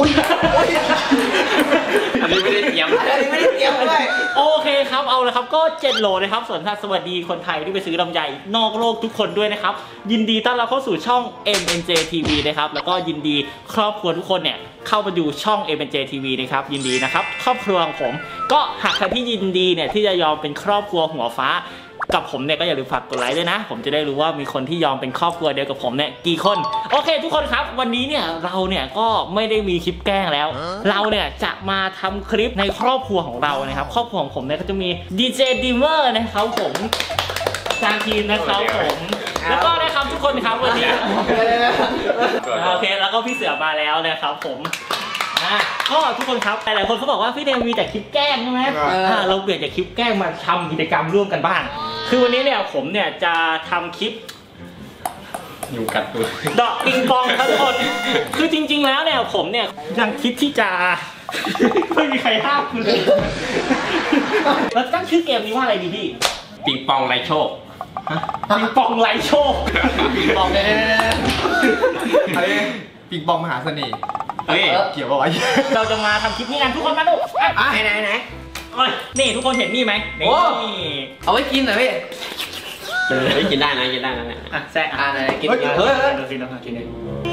อันนี้ไม่ได้เตรียมเลยโอเคครับเอาละครับก็7โหลนะครับส่วนท่านสวัสดีคนไทยที่ไปซื้อลำไยนอกโลกทุกคนด้วยนะครับยินดีต้อนรับเข้าสู่ช่อง MNJ TV นะครับแล้วก็ยินดีครอบครัวทุกคนเนี่ยเข้ามาดูช่อง MNJ TV นะครับยินดีนะครับครอบครัวของผมก็หากใครที่ยินดีเนี่ยที่จะยอมเป็นครอบครัวหัวฟ้ากับผมเนี่ยก็อย่าลืมฝากกดไลค์ด้วยนะผมจะได้รู้ว่ามีคนที่ยอมเป็นครอบครัวเดียวกับผมเนี่ยกี่คนโอเคทุกคนครับวันนี้เนี่ยเราเนี่ยก็ไม่ได้มีคลิปแกล้งแล้วเราเนี่ยจะมาทำคลิปในครอบครัวของเรานะครับครอบครัวของผมเนี่ยก็จะมีดีเจดีเมอร์นะครับผมทางทีมนะครับผมแล้วก็นะครับทุกคนครับวันนี้โอเคแล้วก็พี่เสือมาแล้วนะครับผมก็ทุกคนครับหลายๆคนเขาบอกว่าพี่เดมมีแต่คลิปแกล้งใช่ไหมเราเปลี่ยนจากคลิปแกล้งมาทำกิจกรรมร่วมกันบ้างคือวันนี้เนี่ยผมเนี่ยจะทำคลิปอยู่กัดตัวดอกปิงปองครับทุกคนคือจริงๆแล้วเนี่ยผมเนี่ยยังคิดที่จะไม่มีใครห้ามคุณเลยแล้วตั้งชื่อเกมนี้ว่าอะไรดีพี่ปิงปองไรโชคปิงปองไรโชคปิงปองเนี่ยอะไรปิงปองมหาเสน่ห์เกี่ยวกับอะไรเราจะมาทำคลิปนี้กันทุกคนมาดูไหนนี่ทุกคนเห็นนี่ไหมนี่เอาไว้กินเหรอพี่กินได้นะแซ่ไหนกินเฮ้ยดูสิน้องกินเลย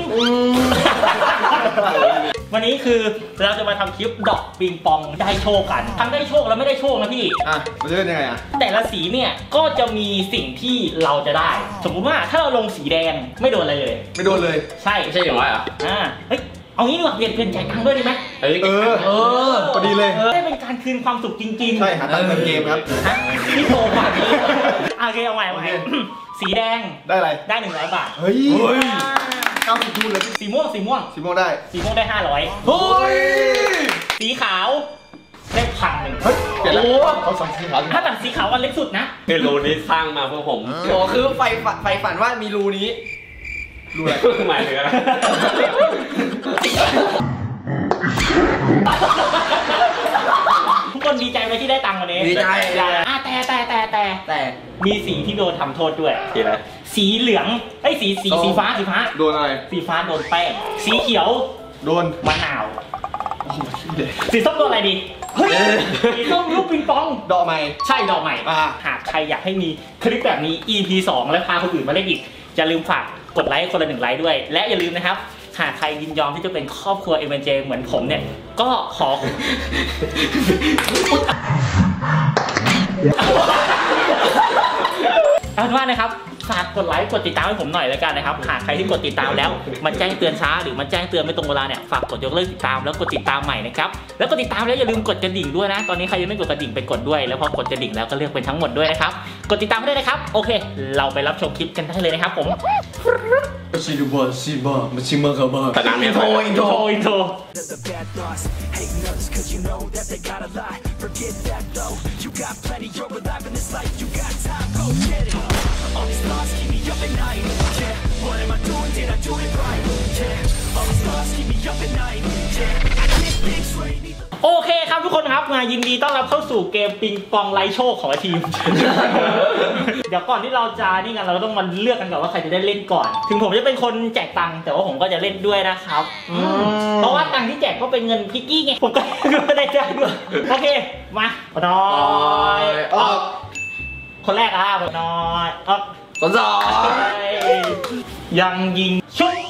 วันนี้คือเราจะมาทำคลิปดอกปิงปองได้โชคกันทั้งได้โชคแล้วไม่ได้โชคนะพี่มันจะเป็นยังไงแต่ละสีเนี่ยก็จะมีสิ่งที่เราจะได้สมมุติว่าถ้าเราลงสีแดงไม่โดนอะไรเลยไม่โดนเลยใช่อย่างไรเฮ้ยเอางี้ดีกว่าเปลี่ยนจ่ายตังค์ด้วยดีไหมพอดีเลยได้เป็นการคืนความสุขจริงๆใช่หาตังค์เติมเกมครับที่โตกว่านี้โอเคเอาใหม่สีแดงได้อะไรได้100 บาทเฮ้ย90ทูเลยสีม่วงได้ 500 เฮ้ยสีขาวได้1,000 เฮ้ยเปลี่ยนแล้วเขาสั่งสีขาวถ้าแต่สีขาวอันเล็กสุดนะเป็นรูนี้สร้างมาเพื่อผมโอ้คือไฟฝันว่ามีรูนี้รูอะไรหมายถึงอะไรทุกคนดีใจไหมที่ได้ตังค์วันนี้ดีใจแต่มีสีที่โดนทำโทษด้วยสีอะไรสีเหลืองสีฟ้าโดนอะไรสีฟ้าโดนแป้งสีเขียวโดนมะนาวสีส้มโดนอะไรดีสีส้มลูกปิงปองดอกใหม่ใช่ดอกใหม่หากใครอยากให้มีคลิปแบบนี้ EP 2และพาคนอื่นมาเล่นอีกอย่าลืมฝากกดไลค์คนละ1 ไลค์ด้วยและอย่าลืมนะครับหากใครยินยอมที่จะเป็นครอบครัว MNJ เหมือนผมเนี่ยก็ขอเอาเป็นว่านะครับฝากกดไลค์กดติดตามให้ผมหน่อยแล้วกันนะครับหากใครที่กดติดตามแล้วมันแจ้งเตือนช้าหรือมันแจ้งเตือนไม่ตรงเวลาเนี่ยฝากกดยกเลิกติดตามแล้วกดติดตามใหม่นะครับแล้วกดติดตามแล้วอย่าลืมกดกระดิ่งด้วยนะตอนนี้ใครยังไม่กดกระดิ่งไปกดด้วยแล้วพอกดกระดิ่งแล้วก็เลือกเป็นทั้งหมดด้วยนะครับกดติดตามได้เลยนะครับโอเคเราไปรับชมคลิปกันได้เลยนะครับผมซีดูบอลซีบอลมันชิมเมอร์ครับแต่นางเนี่ยอินโทรโอเคครับทุกคนครับมายินดีต้อนรับเข้าสู่เกมปิงปองไร้โชคของทีม เดี๋ยวก่อนที่เราจะนี่กันเราต้องมาเลือกกันก่อนว่าใครจะได้เล่นก่อนถึงผมจะเป็นคนแจกตังค์แต่ว่าผมก็จะเล่นด้วยนะครับเพราะว่าตังค์ที่แจกก็เป็นเงินพิกกี้ไงผมก็ได้แจกด้วยโอเคมาน้อยคนแรกน้อยคนสองยังยิงชุบ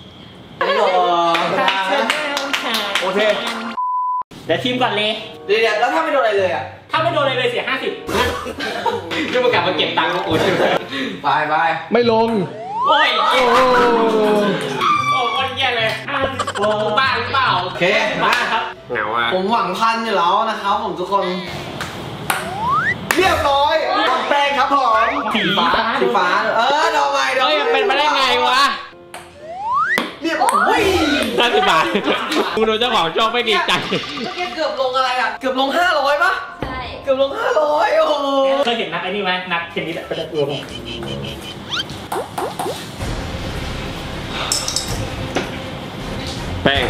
โอเคเดี๋ยวทีมก่อนเลยเดี๋ยวแล้วถ้าไม่โดนอะไรเลยถ้าไม่โดนอะไรเลยเสียก็มากลับมาเก็บตังค์ของกูไปไม่ลงโอ้คนแย่เลยบ้าหรือเปล่าโอเคมาครับเหงาผมหวังพันอยู่แล้วนะครับผมทุกคนเรียบร้อยแป้งครับผมสีฟ้าดอกใหม่เป็นไปได้ไงวะเรียบร้อย 50 บาทกูโดนเจ้าของช่องไม่ดีใจเกือบลงอะไรเกือบลง500ป่ะใช่เกือบลง500โอ้โหเคยเห็นนักไอ้นี่ไหมนักเทนนิสเป็นตัวผมแป้ง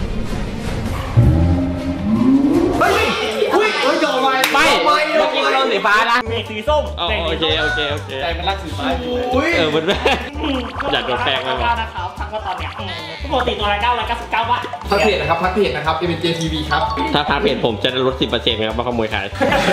เฮ้ยดอกไม้เมื่อกี้เราสีสีฟ้านะเมฆสีส้มโอเคโอเคโอเคใจมันรักสีฟ้าอยู่มันแม่อยากโดนแป้งไหมวะนะครับทั้งก็ตอนเนี้ยปกติตัวละ999 บาทพักเพจนะครับพักเพจนะครับ MNJTV ครับถ้าพาเพจผมจะลด 10%ครับมาขโมยขาย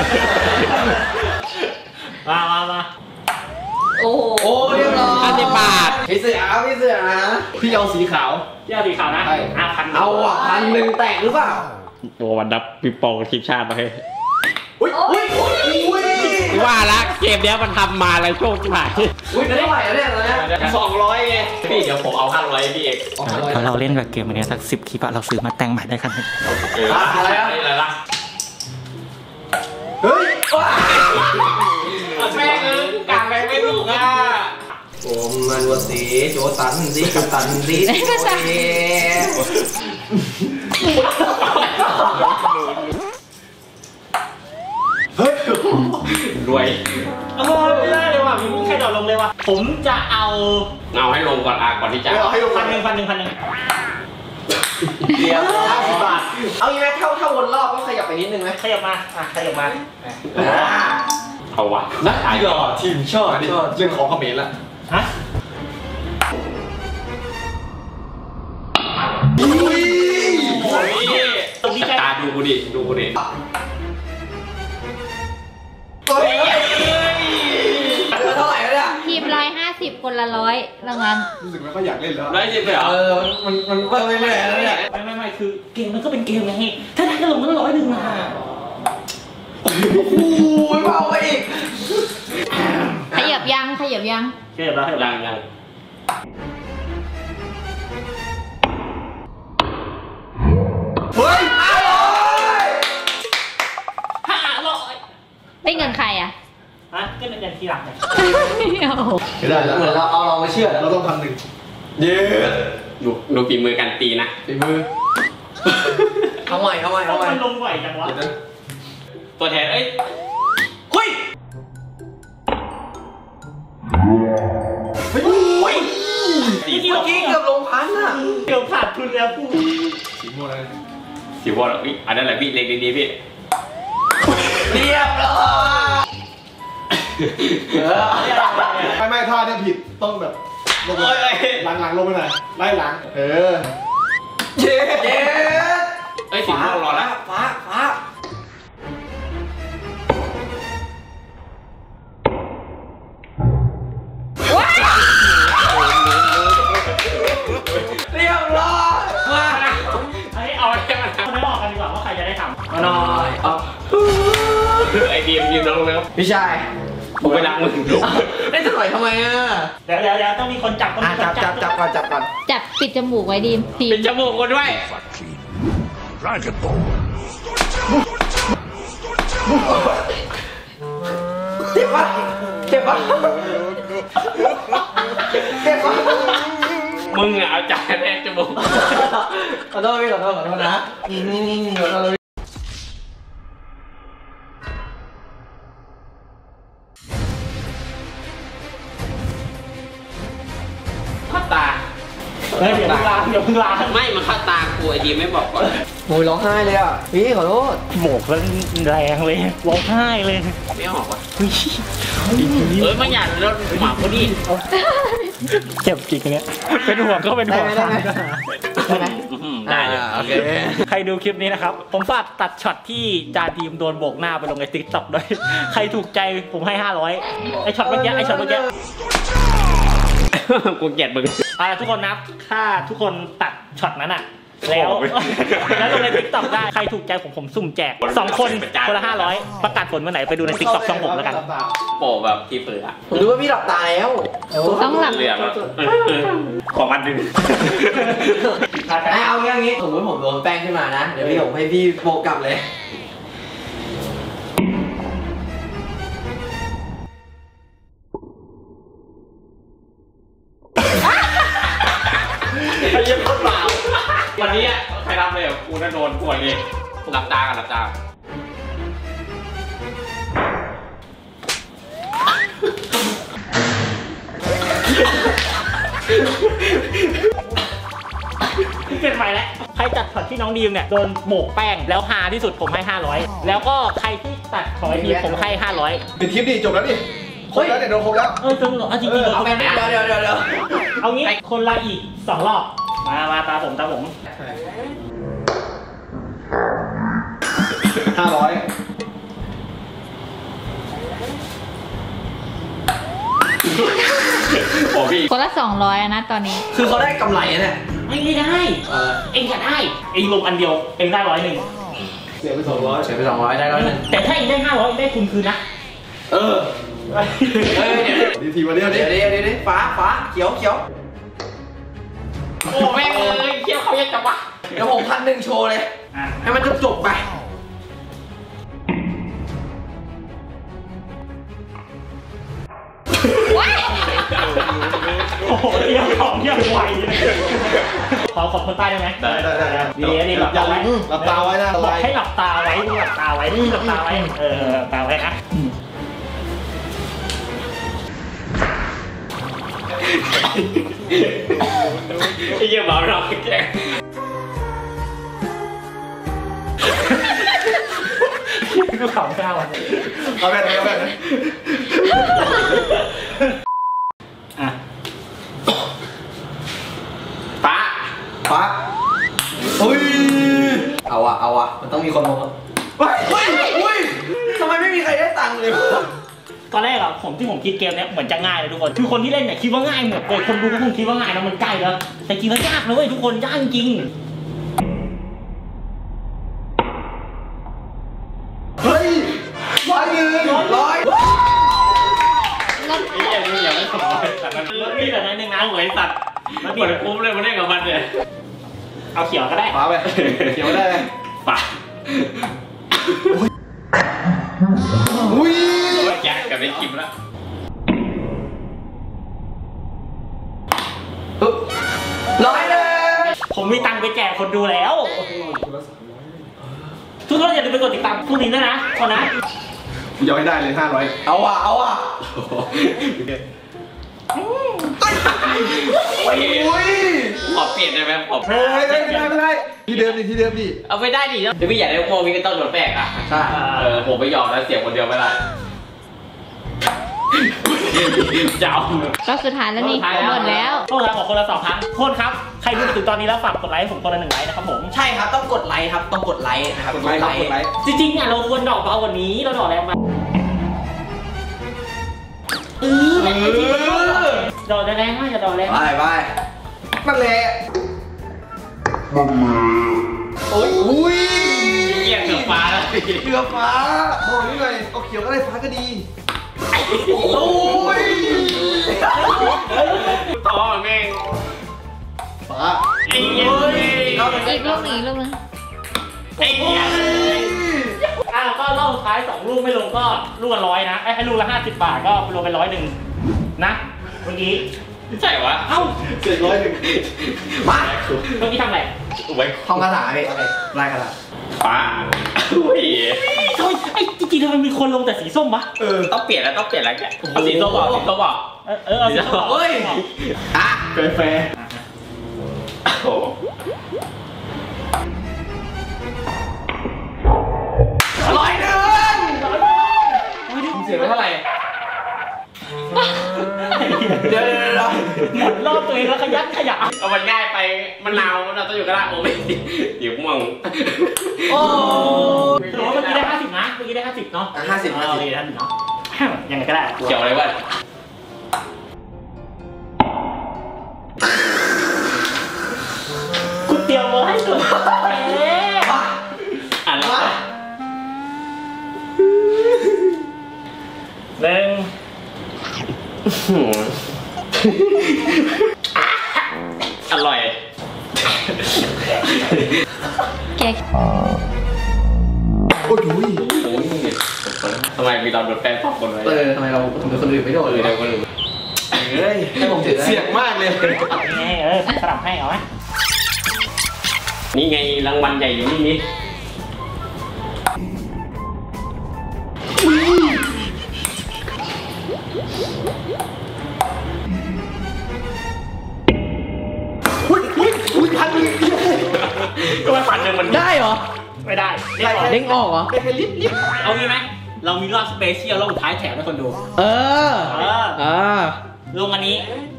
มาโอ้โหโอ้เรียบร้อย 50 บาทพี่เสือพี่เอาสีขาวเจ้าสีขาวนะใช่พันเอาอ่ะ1,000แตกหรือเปล่าโอ้วันดับปิงปองทีมชาติมาให้อุ้ยว่าละเกมเนี้ยมันทำมาอะไรโชคผ่านอุ้ยเท่าไหร่แล้วเนี่ยตอนเนี้ย 200ไงพี่เดี๋ยวผมเอา500พี่เอกถ้าเราเล่นแบบเกมอันนี้สัก10 คลิปอะเราซื้อมาแต่งใหม่ได้คันนึงอะไรล่ะเฮ้ยแม่งกลางแม่งไม่ถูกอ่ะโอ้มันวัสีโจตันสิกัปตันสิเฮ้ยรวยไม่ได้เลยว่ะมีใครดอดลงเลยว่ะผมจะเอาเอาให้ลงก่อนก่อนที่จะเอาให้ลงพันหนึ่งเดียว50 บาทเอางี้ไหมถ้าวนรอบก็ขยับไปนิดนึงไหมขยับมาขยับมาเอาวะนักหยอดทีมชอดเรื่องของเขมรละฮะตรงนี้ตาดูกูดิดูกูดิเฮ้ยเท่าไหร่แล้วเนี่ยทีม150 คนละ100รางวัลรู้สึกไม่ค่อยอยากเล่นแล้ว 110ไปเหรอมันเพิ่มเรื่อยๆแล้วเนี่ยไม่คือเกมมันก็เป็นเกมไงถ้าได้ก็ลงตั้ง100นะโอ้ยเบาไปอีกขยับยังขยับแล้วยังเฮ้ย 500 ได้เงินใครอ่ะฮะก็เป็นทีหลังไงไม่ได้แล้วเหมือนเราไม่เชื่อเราต้อง1,100เย้ดูฝีมือกันตีนะฝีมือเอาใหม่มันลงบ่อยจังวะตัวแทนเอ้ยเฮ้ยเฮ้ยสีเมื่อกี้เกือบลงพันอ่ะเกือบขาดทุนแล้วกูสีม่วงอะไรสีวอลอันนั้นแหละพี่เล็กดีๆพี่เรียบร้อยไม่ท่าเนี่ยผิดต้องแบบลงหลังลงไปหน่อยไล่หลังเย้เอ้ยสีม่วงรอแล้วฟ้าเรียบร้อยมาเอาแค่มันไม่บอกกันดีกว่าว่าใครจะได้ทำมาหน่อยเอาไอดีมยืนน้องแล้วพี่ชายผมไปล้างมือได้ถอยทำไมอ่ะเดี๋ยวต้องมีคนจับต้องมีคนจับจับก่อนจับปิดจมูกไว้ดีมทีมเป็นจมูกคนด้วยเจ็บปะมึงอ่ะเอาจับแทนจมูกขอโทษพี่ขอโทษนะนี่ขอโทษเข้าตาเดี๋ยวเพิ่งล้างไม่มันเข้าตากูไอดีไม่บอกก่อนโอ้ยร้องไห้เลยอ่ะพี่ขอโทษหมกแล้วแรงเลยร้องไห้เลยไม่ออกว่ะมันอยากรถหมาพอดีเจ็บจริงเนี่ยเป็นห่วงก็เป็นห่วงได้ไหมได้เลยโอเคใครดูคลิปนี้นะครับผมฝากตัดช็อตที่จานทีมโดนโบกหน้าไปลงในติ๊กต็อกด้วยใครถูกใจผมให้500ไอช็อตเมื่อกี้กูเกลียดมึงทุกคนนะถ้าทุกคนตัดช็อตนั้นอะแล้วลงในติ๊กต็อกได้ใครถูกใจผมสุ่มแจก2 คนคนละ500ประกาศผลเมื่อไหร่ไปดูในติ๊กต็อกช่องผมแล้วกันโปแบบที่เปลือกผมรู้ว่าพี่หลับตาแล้วต้องหลับเหลืองของมันดึงเอาอย่างงี้สมมติผมโดนแป้งขึ้นมานะเดี๋ยวพี่ผมให้พี่โปกลับเลยไอ้ยังคนเปล่าวันนี้ใครรับเลยกูน่าโดนปวดเลยหลับตากันหลับตาเป็นไปแล้วใครจัดช็อตที่น้องดีมเนี่ยโดนโบกแป้งแล้วฮาที่สุดผมให้500แล้วก็ใครที่ตัดของไอทีผมให้500 ปิดคลิปดิจบแล้วดิครบแล้วเนี่ยโดนครบแล้วจริงเหรอจริงๆเอาไปเดี๋ยวเอางี้คนละอีก2 รอบมาตาผม 500 โอ้พี่คนละ200นะตอนนี้คือเขาได้กำไรเนี่ยไม่ได้เองจะได้เองลงอันเดียวเองได้100 เสียไป200 เฉยไป200ได้100 แต่ถ้าเองได้500เองได้คุณคืนนะเดี๋ยวดีทีมาเดียวดิเดี๋ยวฟ้าเขียวโอ้แม่งเลยเขียวเขายังจับวะเดี๋ยวผม1,000โชว์เลยให้มันจบไปโอ้โหเรียกของเรียกไวเลยขอคนใต้ได้ไหมได้ดีหลับตาไว้หลับตาไว้นะบอกให้หลับตาไว้หลับตาไว้หลับตาไว้หลับตาไว้นะไอ้เหี้ยบ้าเราแกกูขำข้าวอ่ะเอาแบบนะอ่ะฟ้าอุ้ยเอาอะมันต้องมีคนลงอุ้ยทำไมไม่มีใครได้ตังค์เลยตอนแรกอะที่ผมคิดเกมเนี้ยเหมือนจะง่ายเลยทุกคนคือคนที่เล่นเนี่ยคิดว่าง่ายหมดเลยคนดูก็คงคิดว่าง่ายนะมันใกล้แล้วแต่จริงแล้วยากนะเว้ยทุกคนยากจริงเฮ้ย100 ร้อยไอ้เหี้ยมึงอย่าไม่สอนแต่มันนี่แต่นั้นนึงนะหวยสัตว์มันเหมือนคุ้มเลยมันเล่นกับมันเนี่ยเอาเขียวก็ได้ฟ้าไปเขียวได้ฟ้าอุ้ยแจ็คกับไอ้คิมละ100เลยผมมีตังค์ไปแจกคนดูแล้วทุกคนอย่าลืมไปกดติดตามพวกนี้ด้วยนะคนนะยอมให้ได้เลย500 เอาอะโอเคอุ้ยขอเปลี่ยนได้ไหมผมไม่ได้ที่เดิมดิเอาไปได้ดิเดี๋ยวพี่อยากได้โมวิก็ต้องโดนแปลกอ่ะใช่ผมไม่ยอมแล้วเสียคนเดียวไม่ได้จะเอารอบสุดท้ายแล้วนี่หมดแล้วพวกเราของคนละ2,000โทษครับใครดูถึงตอนนี้แล้วฝากกดไลค์ผมคนละ1 ไลค์นะครับผมใช่ครับต้องกดไลค์ครับต้องกดไลค์นะครับกดไลค์จริงๆอ่ะเราควรดอกเบากว่านี้เราดอกแรงมาดอกแรงมากอย่าดอกแรงไปนั่นแหละอุ้ยเยี่ยมเกือบฟ้าแล้วเกือบฟ้าบอกนี่เลยเอาเขียวก็ได้ฟ้าก็ดีโอ้ยท้อแม่งฟ้าไอ้เหี้ยอีกลูกหนึ่งลูกหนึ่งไอ้เหี้ยก็รอบสุดท้าย2 ลูกไม่ลงก็ลูกละ100นะให้ลูกละ50 บาทก็รวมเป็น100นะเมื่อกี้ใช่วะเอ้า 701 มาเมื่อกี้ทำอะไรไว้ท่องคาถาพี่ไล่คาถาฟ้าอุ้ยไอ้จริงๆทำไมมีคนลงแต่สีส้มวะต้องเปลี่ยนแล้วแกเอาสีส้มบอกเอาสีส้มเฮ้ยอ่ะแฟร์โอ้เสียไปเท่าไหร่เดี๋ยวหมดรอบตัวเองแล้วขยันขยะเอามันง่ายไปมันนาวต้องอยู่ก็ได้โอ้ไม่เดี๋ยวม่วงโอ้ถือว่าเมื่อกี้ได้50นะเมื่อกี้ได้50เนาะ 50 โอเค50เนาะยังไงก็ได้เกี่ยวอะไรวะกูเตรียมมาให้สุดอ่านแล้วหนึ่งอร่อยแกโอ้ยทำไมมีเราโดนแฟนสองคนไว้ทำไมเราเป็นคนอื่นไม่โดนเดี๋ยวคนอื่นเฮ้ยให้ผมถือเสี่ยงมากเลยนี่สลับให้เอาไหมนี่ไงรางวัลใหญ่อยู่นี่นี่อุ้ยทันเลยก็ไม่ฝันหนึ่งมันได้เหรอไม่ได้เด้งออกเหรอได้แค่ลิฟต์เอางี้ไหมเรามีรอบสเปเชียลรอบสุดท้ายแถมให้คนดู ลงอันนี้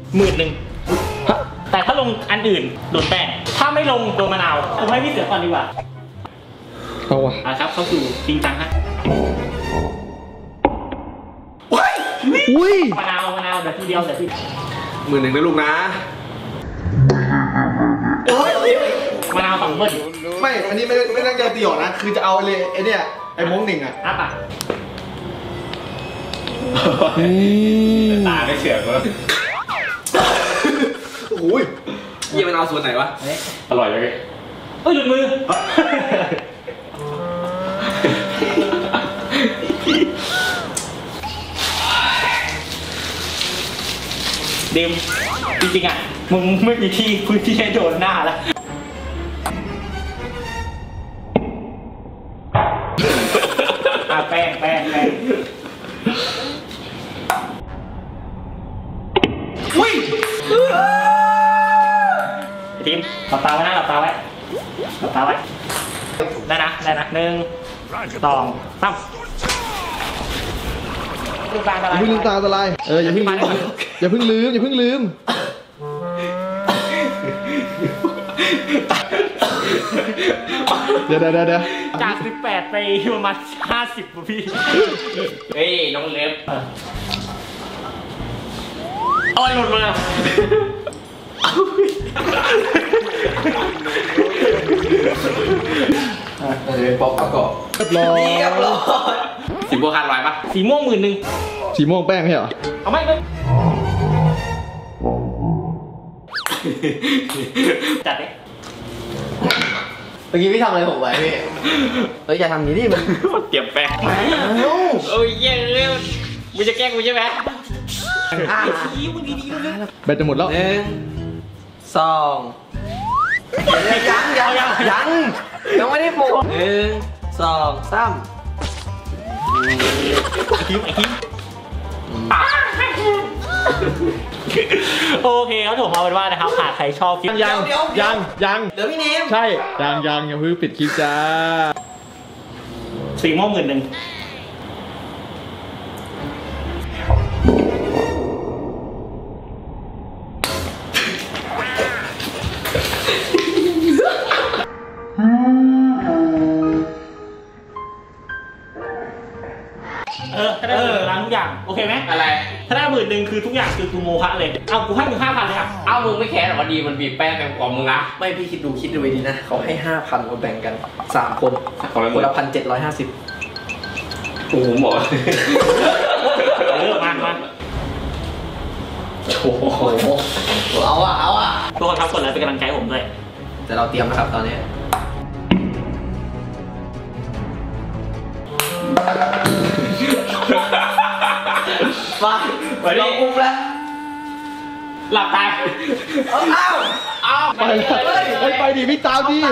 11,000แต่ถ้าลงอันอื่นโดนแป้งถ้าไม่ลงโดนมะนาวผมให้พี่เสือก่อนดีกว่าเอาวะครับเข้าสู่จริงจังฮะอุ้ยมะนาวเดี๋ยวทีเดียวเดี๋ยวที 11,000นะลูกนะมะนาว2 เบิ้ลไม่ อันนี้ไม่ตั้งใจตีออกนะ คือจะเอาเลยไอ้เนี่ยไอ้ม้งหนึ่งอ่ะปะตาไม่เฉื่อยเลยโอ้ยยี่มันเอาส่วนไหนวะอร่อยเลยเอ้ยหลุดมือเดมจริงๆอ่ะมึงไม่มีที่พื้นที่ให้โดนหน้าแล้วแป้งอุ้ยทีมหลับตาไว้นะหลับตาไว้ได้นะ1 2 3ลืมตาอะไรอย่าเพิ่งลืมตาอันตรายอย่าเพิ่งลืมเดี๋ยวจาก18ไปประมาณ50ป่ะพี่เฮ้ยน้องเล็บเอาหลุดมาป๊อปประกอบเรียบร้อยสีบัวคาดไว้ปะสีม่วง11,000 สีม่วงแป้งไม่เหรอเอาไม่จัดดิเมื่อกี้พี่ทำอะไรผมไว้พี่อย่าทำอย่างนี้ดิมันเตรียมแป้งโอ้ยแย่เลยมึงจะแกล้งกูใช่ไหมแบตจะหมดแล้ว 1 2ยังไม่ได้ปลุก1 2 3 โอเคครับผมเอาเป็นว่านะครับหากใครชอบคลิปยังเดี๋ยวพี่เนมใช่ยังอย่าเพิ่งปิดคลิปจ้าสีม่วง11,000ล้างทุกอย่างโอเคไหมอะไรถ้าได้11,000คือทุกอย่างคือกูโมฆะเลยเอากูให้มึง5,000เลยอ่ะเอามึงไม่แคร์หรอว่าดีมันบีบแป้งแบ่งกว่ามึงนะไม่พี่คิดดูดีนะเขาให้ 5,000เราแบ่งกัน3 คนคนละ1,750โอ้โหหมอมาโอ้โหเอาอ่ะทุกคนครับกดไลค์เป็นกำลังใจให้ผมด้วยแต่เราเตรียมนะครับตอนนี้มาลองอุ้มแล้วหลับตาไปเลยไปดิพี่ตามดิ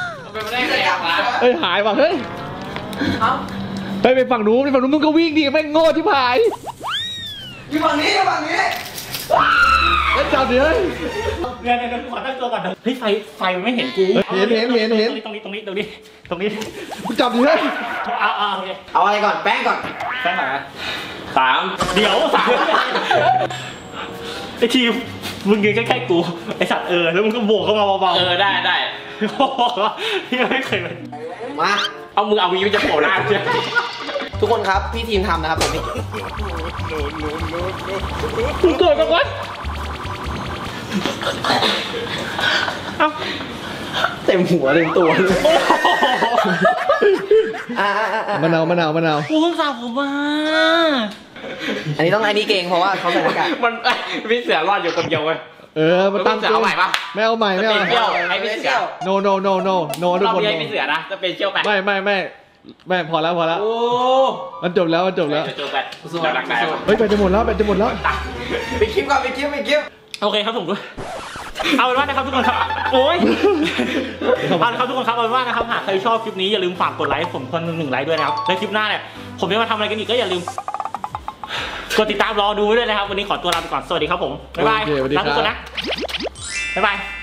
หายว่ะเฮ้ยไปฝั่งนู้นมึงก็วิ่งดิแม่งโง่ที่ผายอยู่ฝั่งนี้แล้วจับดิเฮ้ยเดี๋ยวขอตั้งตัวก่อนเฮ้ยไฟมันไม่เห็นกูเห็นตรงนี้จับดิเฮ้ยเอาอะไรก่อนแป้งก่อนนะ 3เดี๋ยว3ไอทีมึงยืนใกล้ๆกูไอสัตว์แล้วมึงก็โบกเข้ามาเบาๆได้พี่ไม่เคยเลยมาเอามือเอาวิวจะโผล่หน้าใช่ทุกคนครับพี่ทีมทำนะครับผมมึงเกิดกับวะเต็มหัวเต็มตัวมะนาวกูเพิ่งสาวผมมาอันนี้ต้องไอ้นี่เก่งเพราะว่าเขาใส่หน้ากากมันพี่เสือรอดอยู่คนเดียวเว้ยมันตั้งเอาใหม่ปะไม่เอาใหม่ไอ้พี่เสือ no ทุกคนเราพี่เสือนะจะเป็นเชี่ยวไปไม่พอแล้วโอ้มันจบแล้วจบไปเฮ้ยไปจะหมดแล้วไปคลิปก่อนโอเคครับผมด้วยเอาเป็นว่านะครับทุกคนครับโอ้ยเอาละครับทุกคนครับเอาเป็นว่านะครับหากใครชอบคลิปนี้อย่าลืมฝากกดไลค์ผมคน1 ไลค์ด้วยนะครับและคลิปหน้าเนี่ยผมจะมาทำอะไรกันอีกก็อย่าลืมกดติดตามรอดูด้วยนะครับวันนี้ขอตัวลาไปก่อนสวัสดีครับผมบ๊ายบายรักทุกคนนะบ๊ายบาย